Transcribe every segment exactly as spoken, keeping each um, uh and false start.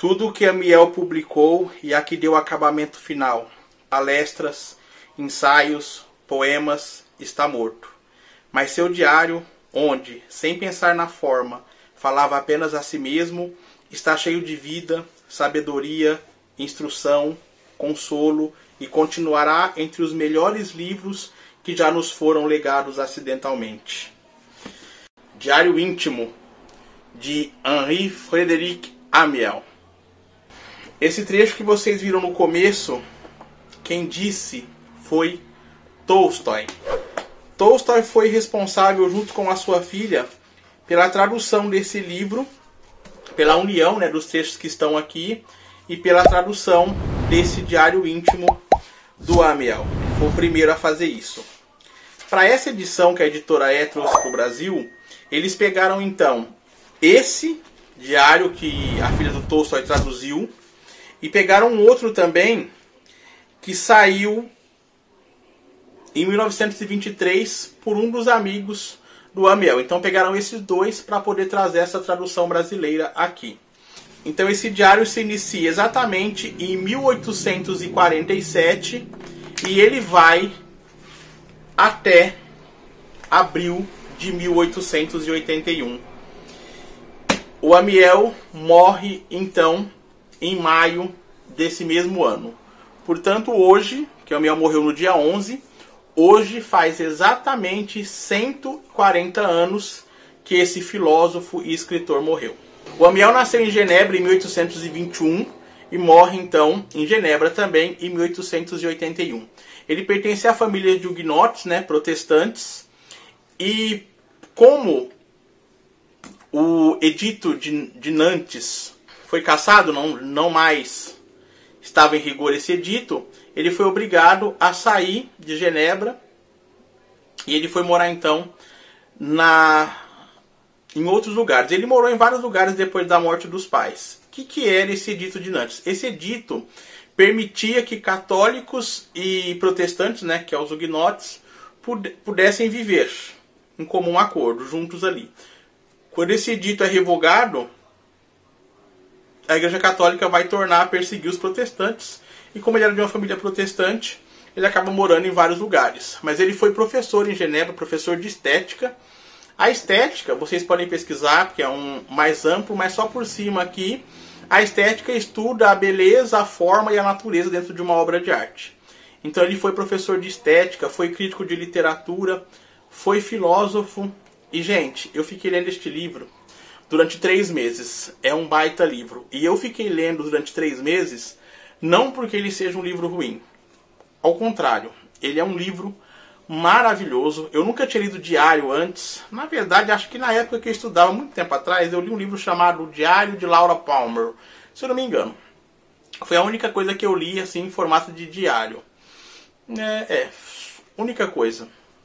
Tudo o que Amiel publicou e a que deu acabamento final, palestras, ensaios, poemas, está morto. Mas seu diário, onde, sem pensar na forma, falava apenas a si mesmo, está cheio de vida, sabedoria, instrução, consolo e continuará entre os melhores livros que já nos foram legados acidentalmente. Diário íntimo de Henri Frédéric Amiel. Esse trecho que vocês viram no começo, quem disse foi Tolstói. Tolstói foi responsável, junto com a sua filha, pela tradução desse livro, pela união, né, dos textos que estão aqui, e pela tradução desse diário íntimo do Amiel. Foi o primeiro a fazer isso. Para essa edição que a editora E trouxe para o Brasil, eles pegaram então esse diário que a filha do Tolstói traduziu, e pegaram um outro também que saiu em mil novecentos e vinte e três por um dos amigos do Amiel. Então pegaram esses dois para poder trazer essa tradução brasileira aqui. Então esse diário se inicia exatamente em mil oitocentos e quarenta e sete e ele vai até abril de mil oitocentos e oitenta e um. O Amiel morre então em maio desse mesmo ano. Portanto, hoje, que o Amiel morreu no dia onze, hoje faz exatamente cento e quarenta anos que esse filósofo e escritor morreu. O Amiel nasceu em Genebra em mil oitocentos e vinte e um e morre então em Genebra também em mil oitocentos e oitenta e um. Ele pertence à família de huguenotes, né, protestantes, e como o Edito de, de Nantes foi cassado, não, não mais estava em rigor esse edito, ele foi obrigado a sair de Genebra e ele foi morar então na, em outros lugares. Ele morou em vários lugares depois da morte dos pais. O que, que era esse edito de Nantes? Esse edito permitia que católicos e protestantes, né, que é os huguenotes, pudessem viver em comum acordo, juntos ali. Quando esse edito é revogado, a Igreja Católica vai tornar a perseguir os protestantes. E como ele era de uma família protestante, ele acaba morando em vários lugares. Mas ele foi professor em Genebra, professor de estética. A estética, vocês podem pesquisar, porque é um mais amplo, mas só por cima aqui. A estética estuda a beleza, a forma e a natureza dentro de uma obra de arte. Então ele foi professor de estética, foi crítico de literatura, foi filósofo. E, gente, eu fiquei lendo este livro durante três meses. É um baita livro. E eu fiquei lendo durante três meses, não porque ele seja um livro ruim. Ao contrário, ele é um livro maravilhoso. Eu nunca tinha lido diário antes. Na verdade, acho que na época que eu estudava, muito tempo atrás, eu li um livro chamado Diário de Laura Palmer. Se eu não me engano. Foi a única coisa que eu li, assim, em formato de diário. É, é única coisa.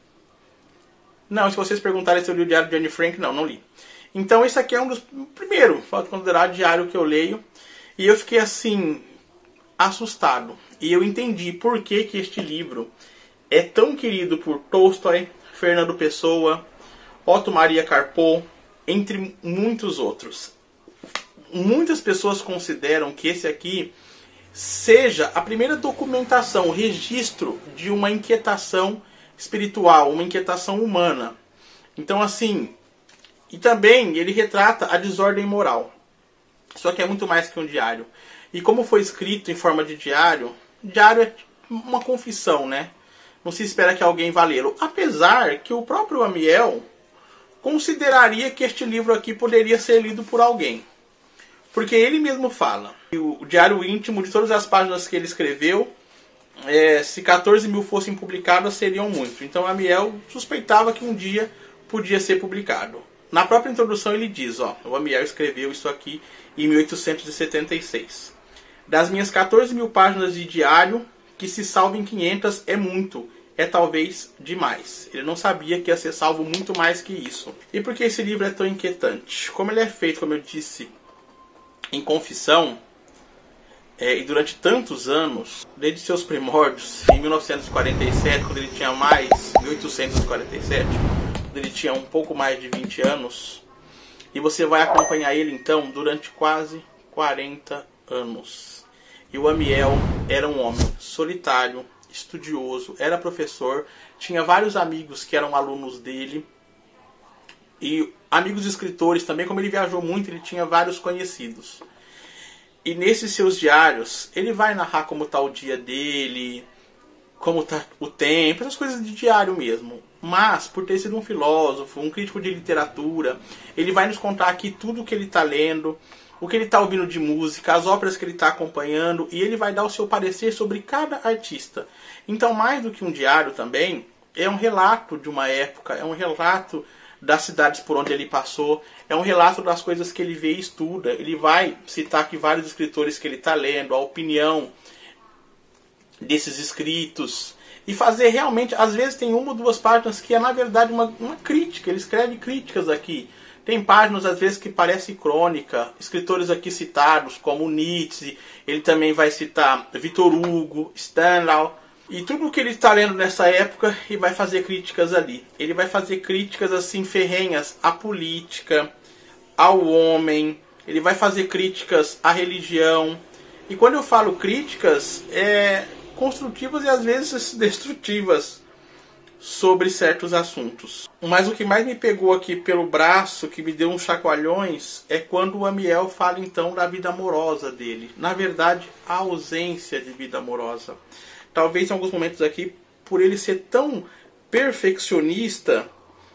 Não, se vocês perguntarem se eu li o Diário de Anne Frank, não, não li. Então esse aqui é um dos... Primeiro, pode considerar diário que eu leio. E eu fiquei assim, assustado. E eu entendi por que, que este livro é tão querido por Tolstói, Fernando Pessoa, Otto Maria Carpo, entre muitos outros. Muitas pessoas consideram que esse aqui seja a primeira documentação, registro de uma inquietação espiritual, uma inquietação humana. Então assim... E também ele retrata a desordem moral. Só que é muito mais que um diário. E como foi escrito em forma de diário, diário é uma confissão, né? Não se espera que alguém vá lê-lo. Apesar que o próprio Amiel consideraria que este livro aqui poderia ser lido por alguém. Porque ele mesmo fala. O diário íntimo, de todas as páginas que ele escreveu, é, se quatorze mil fossem publicadas, seriam muito. Então Amiel suspeitava que um dia podia ser publicado. Na própria introdução ele diz, ó, o Amiel escreveu isso aqui em mil oitocentos e setenta e seis. Das minhas quatorze mil páginas de diário, que se salvem quinhentas é muito, é talvez demais. Ele não sabia que ia ser salvo muito mais que isso. E por que esse livro é tão inquietante? Como ele é feito, como eu disse, em confissão, é, e durante tantos anos, desde seus primórdios, em mil novecentos e quarenta e sete, quando ele tinha mais, mil oitocentos e quarenta e sete... ele tinha um pouco mais de vinte anos, e você vai acompanhar ele então durante quase quarenta anos. E o Amiel era um homem solitário, estudioso, era professor, tinha vários amigos que eram alunos dele, e amigos escritores também. Como ele viajou muito, ele tinha vários conhecidos. E nesses seus diários, ele vai narrar como está o dia dele, como está o tempo, essas coisas de diário mesmo. Mas, por ter sido um filósofo, um crítico de literatura, ele vai nos contar aqui tudo o que ele está lendo, o que ele está ouvindo de música, as óperas que ele está acompanhando, e ele vai dar o seu parecer sobre cada artista. Então, mais do que um diário também, é um relato de uma época, é um relato das cidades por onde ele passou, é um relato das coisas que ele vê e estuda. Ele vai citar aqui vários escritores que ele está lendo, a opinião desses escritos, e fazer realmente, às vezes tem uma ou duas páginas que é na verdade uma, uma crítica. Ele escreve críticas aqui. Tem páginas às vezes que parece crônica, escritores aqui citados como Nietzsche, ele também vai citar Victor Hugo, Stendhal, e tudo o que ele está lendo nessa época, e vai fazer críticas ali. Ele vai fazer críticas assim ferrenhas à política, ao homem, ele vai fazer críticas à religião. E quando eu falo críticas, é construtivas e às vezes destrutivas sobre certos assuntos. Mas o que mais me pegou aqui pelo braço, que me deu uns chacoalhões, é quando o Amiel fala então da vida amorosa dele. Na verdade, a ausência de vida amorosa. Talvez em alguns momentos aqui, por ele ser tão perfeccionista,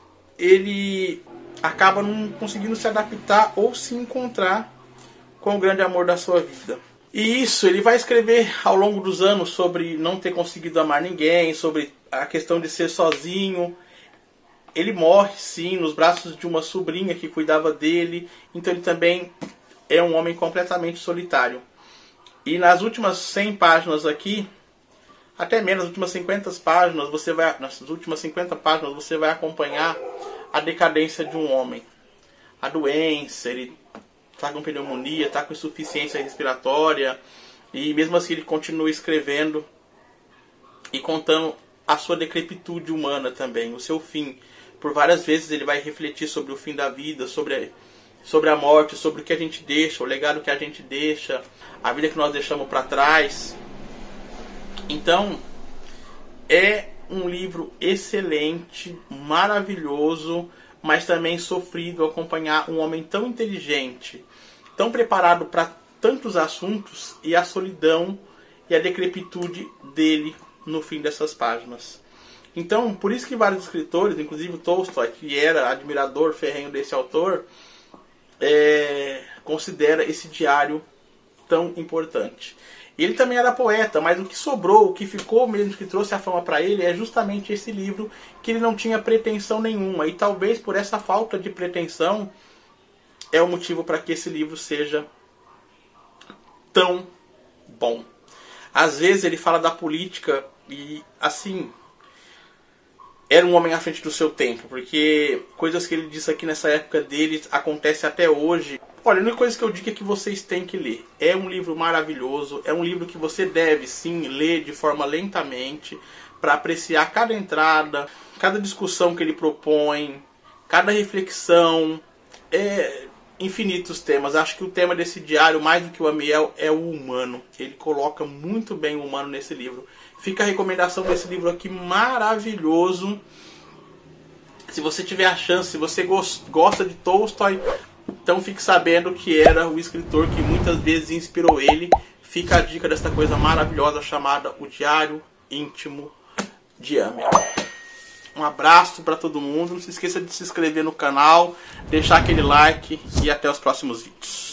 ele acaba não conseguindo se adaptar ou se encontrar com o grande amor da sua vida. E isso ele vai escrever ao longo dos anos sobre não ter conseguido amar ninguém, sobre a questão de ser sozinho. Ele morre, sim, nos braços de uma sobrinha que cuidava dele. Então ele também é um homem completamente solitário. E nas últimas cem páginas aqui, até menos, nas últimas cinquenta páginas, você vai, nas últimas cinquenta páginas você vai acompanhar a decadência de um homem. A doença, ele está com pneumonia, está com insuficiência respiratória, e mesmo assim ele continua escrevendo e contando a sua decrepitude humana também, o seu fim. Por várias vezes ele vai refletir sobre o fim da vida, sobre a, sobre a morte, sobre o que a gente deixa, o legado que a gente deixa, a vida que nós deixamos para trás. Então, é um livro excelente, maravilhoso, mas também sofrido acompanhar um homem tão inteligente, tão preparado para tantos assuntos, e a solidão e a decrepitude dele no fim dessas páginas. Então, por isso que vários escritores, inclusive Tolstói, que era admirador ferrenho desse autor, é, considera esse diário tão importante. Ele também era poeta, mas o que sobrou, o que ficou mesmo, que trouxe a fama para ele, é justamente esse livro, que ele não tinha pretensão nenhuma. E talvez por essa falta de pretensão é o motivo para que esse livro seja tão bom. Às vezes ele fala da política e, assim, era um homem à frente do seu tempo, porque coisas que ele disse aqui nessa época dele acontecem até hoje. Olha, a única coisa que eu digo é que vocês têm que ler. É um livro maravilhoso, é um livro que você deve sim ler de forma lentamente, para apreciar cada entrada, cada discussão que ele propõe, cada reflexão. É infinitos temas. Acho que o tema desse diário, mais do que o Amiel, é o humano. Ele coloca muito bem o humano nesse livro. Fica a recomendação desse livro aqui maravilhoso. Se você tiver a chance, se você gosta de Tolstói, então fique sabendo que era o escritor que muitas vezes inspirou ele. Fica a dica desta coisa maravilhosa chamada O Diário Íntimo de Amiel. Um abraço para todo mundo. Não se esqueça de se inscrever no canal, deixar aquele like e até os próximos vídeos.